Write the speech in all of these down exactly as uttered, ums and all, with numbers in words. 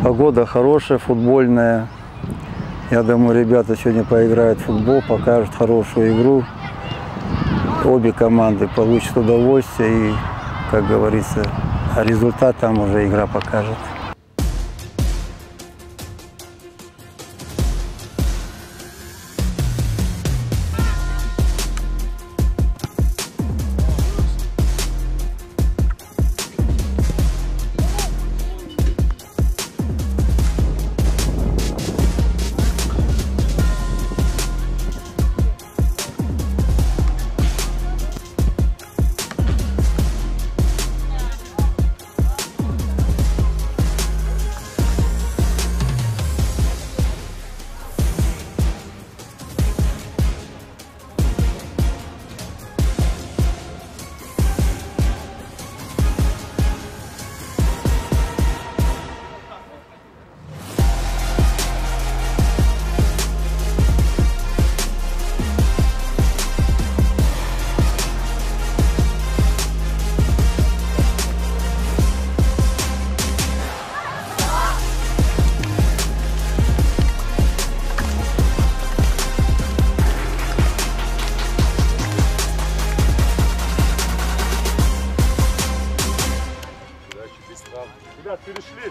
Погода хорошая, футбольная. Я думаю, ребята сегодня поиграют в футбол, покажут хорошую игру. Обе команды получат удовольствие и, как говорится, результат там уже игра покажет. Ребят, перешли.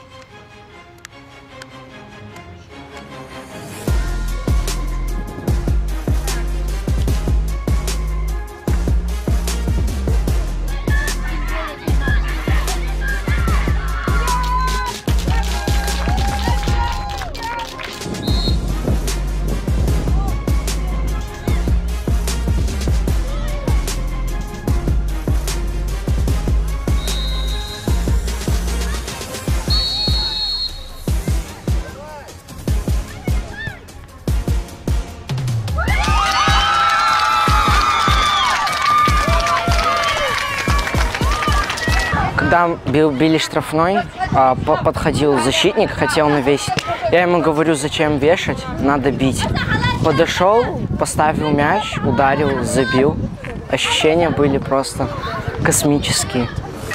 Когда били штрафной, подходил защитник, хотел навесить. Я ему говорю, зачем вешать, надо бить. Подошел, поставил мяч, ударил, забил. Ощущения были просто космические.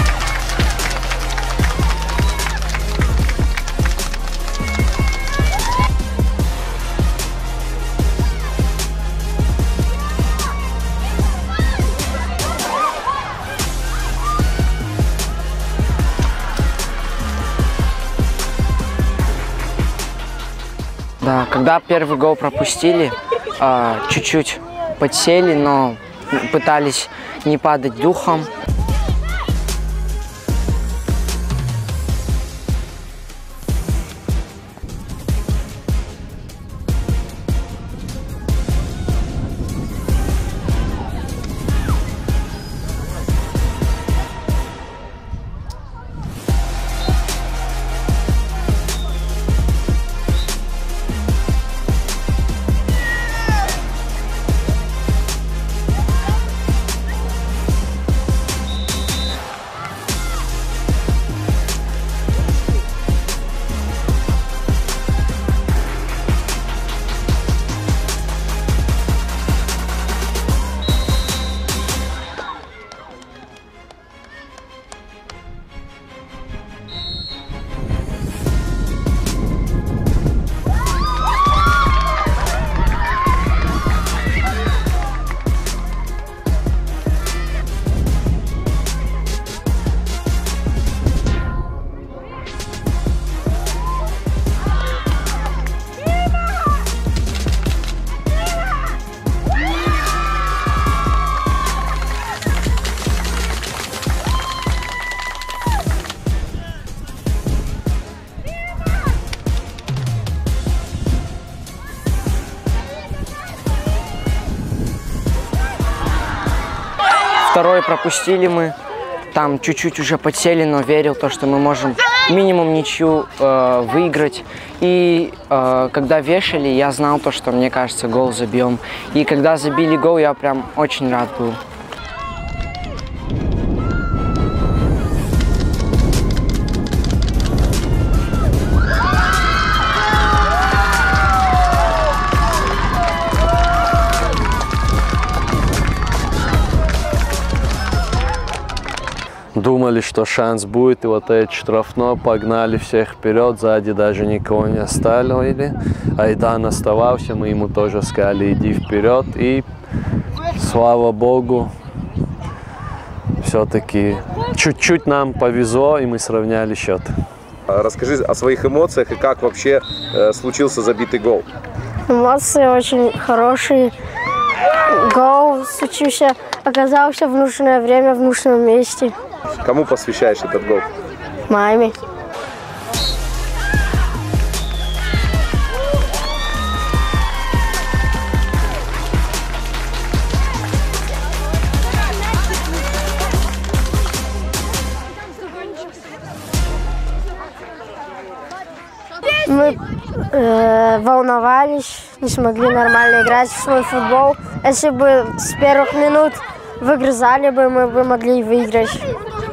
Да, когда первый гол пропустили, чуть-чуть подсели, но пытались не падать духом. Второй пропустили мы, там чуть-чуть уже подсели, но верил, то, что мы можем минимум ничью э, выиграть. И э, когда вешали, я знал то, что, мне кажется, гол забьем. И когда забили гол, я прям очень рад был. думали, что шанс будет, и вот этот штрафной, погнали всех вперед, сзади даже никого не оставили. Айдан оставался, мы ему тоже сказали, иди вперед, и слава Богу, все-таки чуть-чуть нам повезло, и мы сравняли счет. Расскажи о своих эмоциях и как вообще э, случился забитый гол. Эмоции очень хорошие. Гол случился, оказался в нужное время, в нужном месте. Кому посвящаешь этот гол? Маме. Мы э, волновались, не смогли нормально играть в свой футбол. Если бы с первых минут выгрызали бы, мы бы могли выиграть.